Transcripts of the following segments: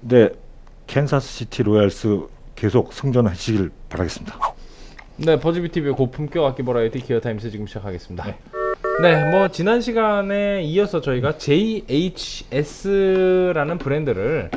네, 캔사스시티 로얄스 계속 승전하시길 바라겠습니다. 네, 버즈비TV의 고품격 악기 버라이어티 기어타임스 지금 시작하겠습니다. 네, 뭐 지난 시간에 이어서 저희가 JHS라는 브랜드를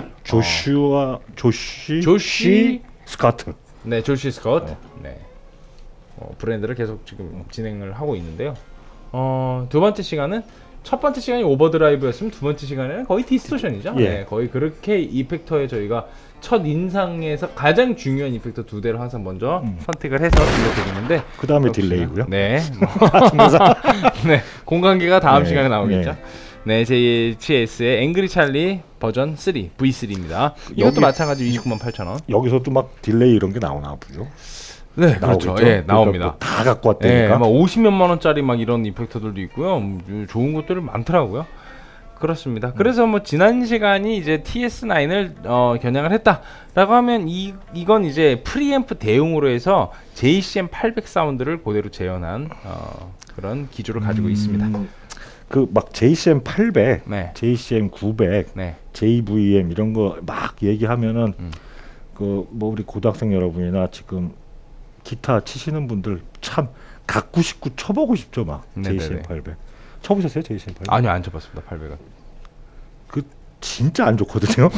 조시 스카트. 네, 조시 스카트. 네. 브랜드를 계속 지금 진행을 하고 있는데요. 두 번째 시간은 첫 번째 시간이 오버드라이브였으면 두 번째 시간에는 거의 디스토션이죠. 예. 네, 거의 그렇게 이펙터에 저희가 첫 인상에서 가장 중요한 이펙터 두 대를 항상 먼저 선택을 해서 들려드리는데 그 다음에 딜레이고요. 네. 네, 공간계가 다음 시간에 나오겠죠. 네, JHS의 앵그리 찰리 버전 3 V3입니다. 이것도 마찬가지 298,000원. 여기서도 막 딜레이 이런 게 나오나 보죠. 네, 그렇죠. 예, 나옵니다. 다 갖고 왔다니까. 예, 막 50몇만 원짜리 막 이런 이펙터들도 있고요. 좋은 것들이 많더라고요. 그렇습니다. 그래서 뭐 지난 시간이 이제 TS9을 겨냥을 했다라고 하면 이건 이제 프리앰프 대용으로 해서 JCM 800 사운드를 그대로 재현한 그런 기조를 가지고 있습니다. 그 막 JCM 800, 네. JCM 900, 네. JVM 이런 거 막 얘기하면은 그 뭐 우리 고등학생 여러분이나 지금 기타 치시는 분들 참 갖고 싶고 쳐보고 싶죠 막. 네네네. JCM 800 쳐보셨어요 JCM 800? 아니요, 안 쳐봤습니다. 800은. 그 진짜 안 좋거든요.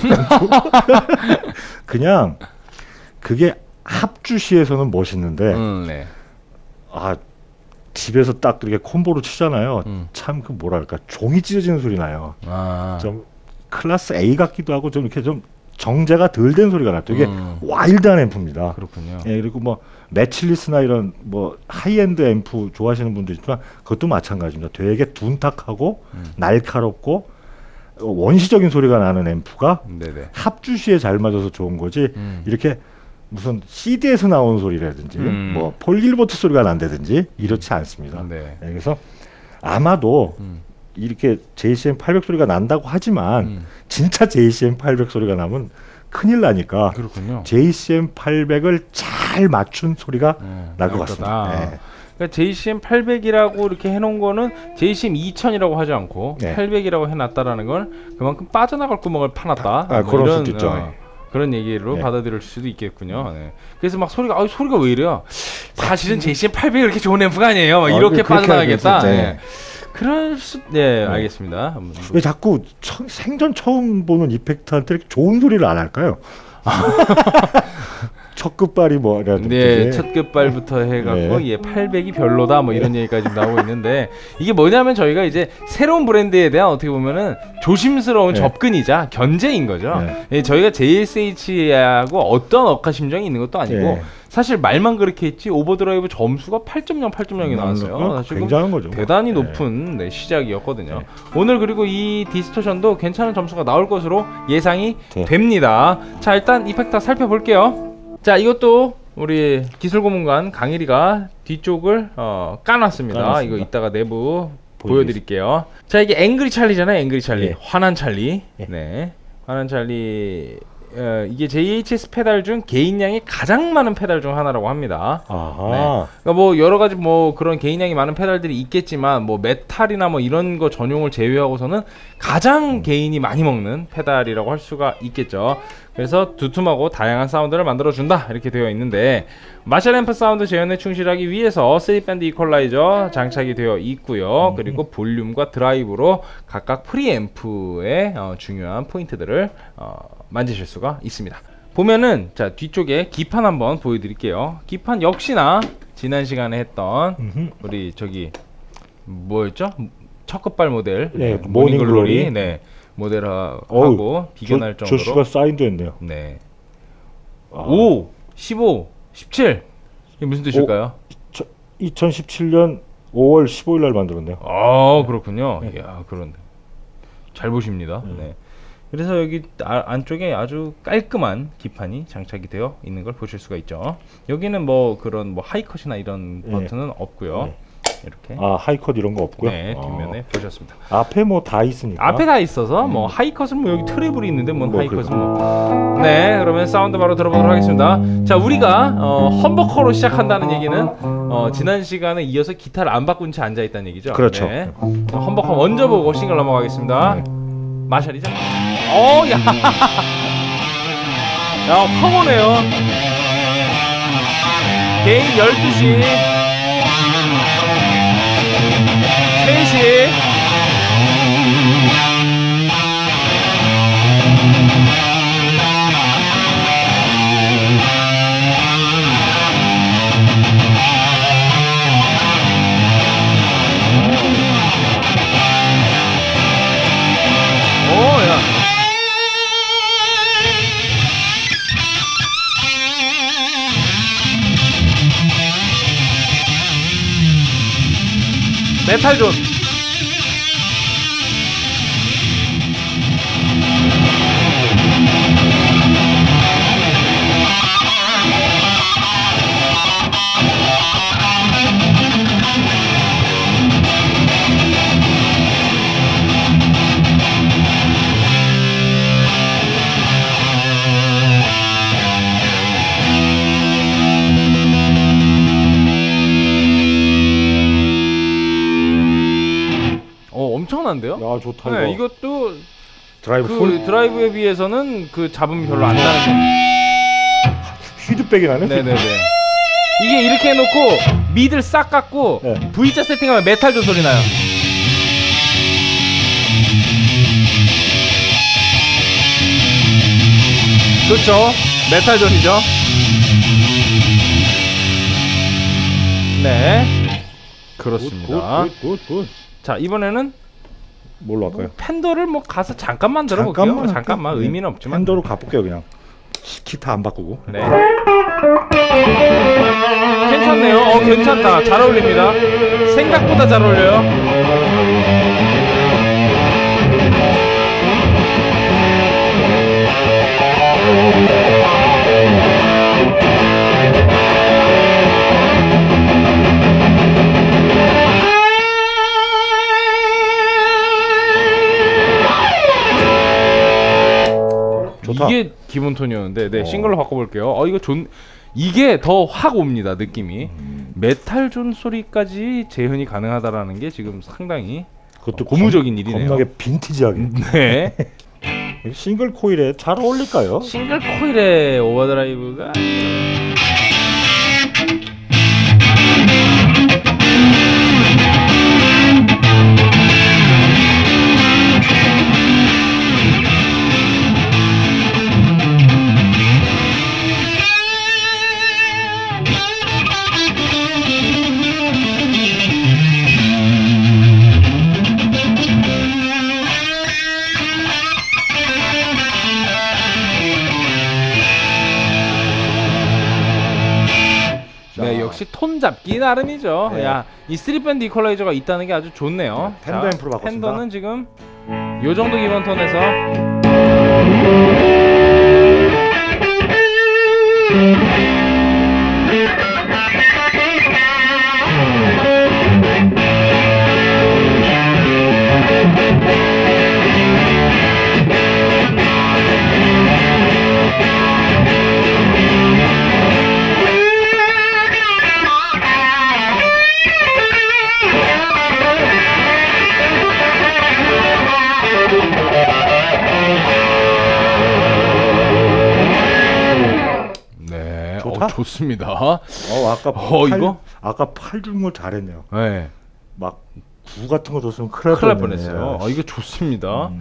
그냥 그게 합주시에서는 멋있는데 네. 아 집에서 딱 이렇게 콤보로 치잖아요. 참 그 뭐랄까 종이 찢어지는 소리 나요. 좀 클래스 A 같기도 하고 좀 이렇게 좀 정제가 덜 된 소리가 나요. 이게 와일드한 앰프입니다. 그렇군요. 예, 그리고 뭐 매칠리스나 이런 뭐 하이엔드 앰프 좋아하시는 분도 있지만 그것도 마찬가지입니다. 되게 둔탁하고 날카롭고 원시적인 소리가 나는 앰프가 네네. 합주시에 잘 맞아서 좋은 거지 이렇게 무슨 CD에서 나오는 소리라든지 뭐 폴 길버트 소리가 난다든지 이렇지 않습니다. 네. 예, 그래서 아마도 이렇게 JCM 800 소리가 난다고 하지만 진짜 JCM 800 소리가 나면 큰일 나니까 그렇군요. JCM 800을 잘 맞춘 소리가 날 것 같습니다. 네. 그러니까 JCM 800이라고 이렇게 해놓은 거는 JCM 2000이라고 하지 않고 800이라고 해놨다라는 건 그만큼 빠져나갈 구멍을 파놨다. 뭐 그럴 이런, 수도 있죠. 그런 얘기로 받아들일 수도 있겠군요. 네. 그래서 막 소리가 소리가 왜 이래요? 사실은 JCM 800이 그렇게 좋은 앰프가 아니에요. 막 이렇게 빠져나가겠다. 네. 그럴 수, 네, 알겠습니다. 왜 자꾸 생전 처음 보는 이펙트한테 이렇게 좋은 소리를 안 할까요? 첫 끝발이 뭐라든지. 네, 첫 끝발부터 해갖고 예, 800이 별로다 뭐 이런 얘기까지 나오고 있는데 이게 뭐냐면 저희가 이제 새로운 브랜드에 대한 어떻게 보면은 조심스러운 접근이자 견제인 거죠. 예, 저희가 JSH하고 어떤 억하심정이 있는 것도 아니고 사실 말만 그렇게 했지 오버드라이브 점수가 8.0, 8.0이 나왔어요. 굉장한 거죠. 대단히 높은 시작이었거든요. 오늘 그리고 이 디스토션도 괜찮은 점수가 나올 것으로 예상이 됩니다. 자, 일단 이펙터 살펴볼게요. 자, 이것도 우리 기술고문관 강일이가 뒤쪽을 까놨습니다. 이거 이따가 내부 보여드릴게요. 자, 이게 앵그리 찰리잖아요. 앵그리 찰리. 화난 찰리. 네, 화난 찰리. 이게 JHS 페달 중 개인량이 가장 많은 페달 중 하나라고 합니다. 네. 그러니까 뭐 여러 가지 뭐 그런 개인량이 많은 페달들이 있겠지만 뭐 메탈이나 뭐 이런 거 전용을 제외하고서는 가장 개인이 많이 먹는 페달이라고 할 수가 있겠죠. 그래서 두툼하고 다양한 사운드를 만들어준다 이렇게 되어 있는데 마샬 앰프 사운드 재현에 충실하기 위해서 3밴드 이퀄라이저 장착이 되어 있고요. 그리고 볼륨과 드라이브로 각각 프리앰프의 중요한 포인트들을 만지실 수가 있습니다. 보면은 자 뒤쪽에 기판 한번 보여드릴게요. 기판 역시나 지난 시간에 했던 우리 저기 뭐였죠? 첫 끝발 모델 모닝글로리 모델하고 비교할 정도로 조슈가 사인도 했네요. 네. 5, 15, 17 이게 무슨 뜻일까요? 2017년 5월 15일 날 만들었네요. 그렇군요. 이야, 그런데 잘 보십니다. 네. 그래서 여기 안쪽에 아주 깔끔한 기판이 장착이 되어 있는 걸 보실 수가 있죠. 여기는 뭐 그런 뭐 하이컷이나 이런 버튼은 없고요. 이렇게 하이컷 이런 거 없고요. 네, 뒷면에 보셨습니다. 앞에 뭐 다 있으니까. 앞에 다 있어서 뭐 하이컷은 뭐 여기 트래블이 있는데 뭐 하이컷은 뭐. 네, 그러면 사운드 바로 들어보도록 하겠습니다. 자, 우리가 험버커로 시작한다는 얘기는 지난 시간에 이어서 기타를 안 바꾼 채 앉아 있다는 얘기죠. 그렇죠. 네. 험버커 먼저 보고 싱글 넘어가겠습니다. 마샬이죠? 야. 야, 확 오네요. 개인 12시 3시 메탈존. 엄청난데요? 야, 좋다. 네, 이것도 드라이브 드라이브에 비해서는 그 잡음이 별로 안 나는 피드백이 나네. 네네네. 이게 이렇게 해놓고 미들 싹 깎고 네. V자 세팅하면 메탈존 소리 나요. 그렇죠. 메탈존이죠. 네. 그렇습니다. 굿. 자, 이번에는 뭘로 할까요? 팬더를 뭐 가서 잠깐만 들어볼게요. 잠깐만 네. 의미는 없지만 팬더로 가볼게요. 그냥 기타 안 바꾸고. 네. 괜찮네요. 괜찮다. 잘 어울립니다. 생각보다 잘 어울려요. 좋다. 이게 기본 톤이었는데 네, 싱글로 바꿔볼게요. 이거 이게 더 확 옵니다. 느낌이 메탈존 소리까지 재현이 가능하다라는 게 지금 상당히 그것도 고무적인 일이네요. 겁나게 빈티지하게. 네. 싱글 코일에 잘 어울릴까요? 싱글 코일의 오버드라이브가 네, 역시 톤 잡기 나름이죠. 네. 야, 이 3밴드 이퀄라이저가 있다는 게 아주 좋네요. 팬더 앰프로 바꿨습니다. 팬더는 지금 요 정도 기본 톤에서 좋습니다. 아까 팔 준 걸 잘했네요. 네. 막 구 같은 거 줬으면 큰일 날 뻔했어요. 이거 좋습니다.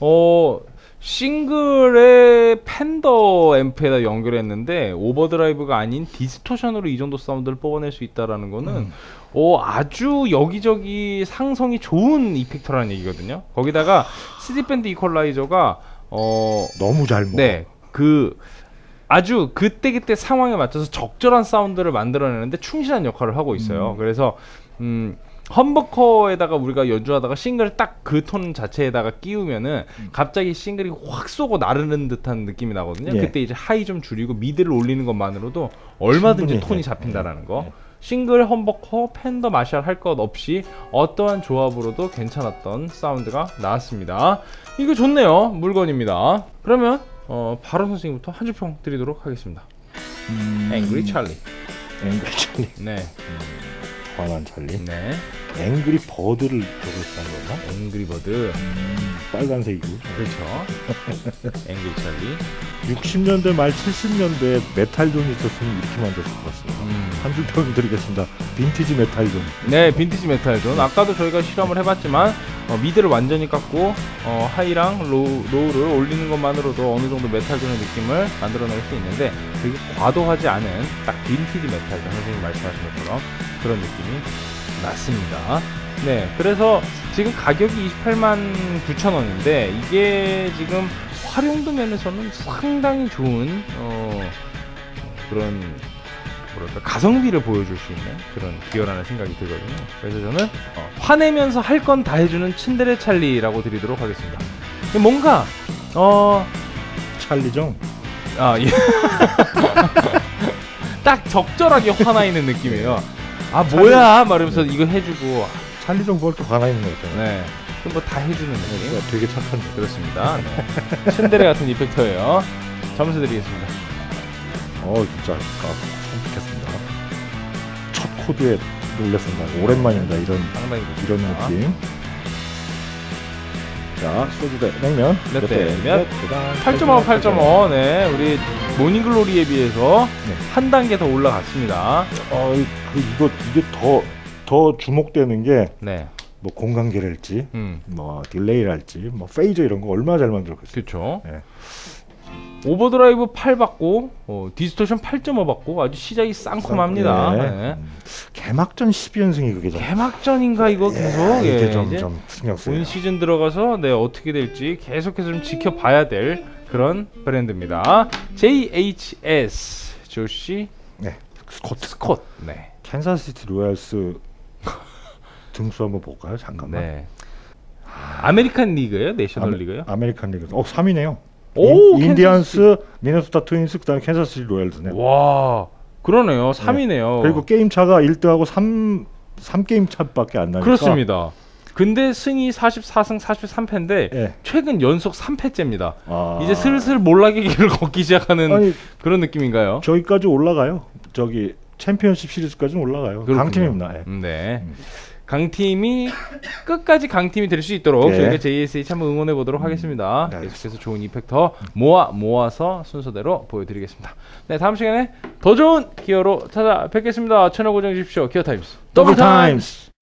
싱글의 팬더 앰프에다 연결했는데 오버드라이브가 아닌 디스토션으로 이 정도 사운드를 뽑아낼 수 있다라는 거는 아주 여기저기 상성이 좋은 이펙터라는 얘기거든요. 거기다가 3밴드 이퀄라이저가 너무 잘 먹어. 네, 아주 그때그때 상황에 맞춰서 적절한 사운드를 만들어내는데 충실한 역할을 하고 있어요. 그래서 험버커에다가 우리가 연주하다가 싱글을 딱 그 톤 자체에다가 끼우면은 갑자기 싱글이 확 쏘고 나르는 듯한 느낌이 나거든요. 예. 그때 이제 하이 좀 줄이고 미드를 올리는 것만으로도 얼마든지 톤이 잡힌다라는 거. 싱글, 험버커, 팬더, 마샬 할 것 없이 어떠한 조합으로도 괜찮았던 사운드가 나왔습니다. 이거 좋네요. 물건입니다. 그러면 바로 선생님부터 한 줄 평 드리도록 하겠습니다. 앵그리 찰리. 앵그리 찰리. 네. 관한 찰리. 네. 앵그리 버드를 저걸 싼 건가? 앵그리 버드. 빨간색이고. 그렇죠. 앵그리 찰리. 60년대 말 70년대에 메탈존이 있었으면 이렇게 만들었을 것 같습니다. 한 줄 평 드리겠습니다. 빈티지 메탈존. 네, 빈티지 메탈존. 아까도 저희가 실험을 해봤지만 미드를 완전히 깎고 하이랑 로우를 올리는 것만으로도 어느 정도 메탈존의 느낌을 만들어낼 수 있는데 되게 과도하지 않은 딱 빈티지 메탈존, 선생님이 말씀하신 것처럼 그런 느낌이 났습니다. 네, 그래서 지금 가격이 289,000원인데 이게 지금 활용도 면에서는 상당히 좋은 그런 뭐랄까 가성비를 보여줄 수 있는 그런 기어라는 생각이 들거든요. 그래서 저는 화내면서 할 건 다 해주는 츤데레 찰리라고 드리도록 하겠습니다. 뭔가 찰리정. 예. 딱 적절하게 화나 있는 느낌이에요. 아 뭐야 말하면서 이거 해주고 찰리정 그걸 또 화나 있는 거 있잖아요. 네, 뭐 다 해주는 느낌. 되게 착한데. 그렇습니다. 네. 츤데레 같은 이펙터예요. 점수 드리겠습니다. 진짜 선택했습니다. 첫 코드에 놀랐습니다. 오랜만입니다. 이런 느낌. 자, 소주 대 냉면. 몇 대 몇? 8.5, 8.5. 네, 우리 모닝글로리에 비해서 한 단계 더 올라갔습니다. 이게 더 주목되는 게 네. 뭐 공간계랄지, 뭐 딜레이랄지, 뭐 페이저 이런 거 얼마나 잘 만들었겠어요. 그렇죠. 네. 오버드라이브 8 받고 디스토션 8.5 받고 아주 시작이 쌍콤합니다. 네. 개막전 12연승이 그게 개막전인가 이거 계속 이게 좀 신경 쓰여요. 온 시즌 들어가서 어떻게 될지 계속해서 좀 지켜봐야 될 그런 브랜드입니다. JHS 조시 스콧. 네. 캔자스시티 로얄스 등수 한번 볼까요? 잠깐만. 네. 아메리칸 리그예요? 내셔널 리그요? 아메리칸 리그. 3위네요. 오, 인디언스, 미네소타 트윈스, 그다음에 캔자스시티 로얄즈네. 와, 그러네요. 3위네요. 네. 그리고 게임 차가 1등하고 3게임 차밖에 안 나니까. 그렇습니다. 근데 승이 44승 43패인데 네. 최근 연속 3패째입니다. 이제 슬슬 몰락의 길을 걷기 시작하는 그런 느낌인가요? 저기까지 올라가요. 저기 챔피언십 시리즈까지는 올라가요. 그렇군요. 강팀입니다. 네. 강팀이 끝까지 강팀이 될 수 있도록 저희가 JSH 한번 응원해 보도록 하겠습니다. 계속해서 좋은 이펙터 모아서 순서대로 보여드리겠습니다. 네, 다음 시간에 더 좋은 기어로 찾아뵙겠습니다. 채널 고정해 주십시오. 기어 타임스 더블 타임스.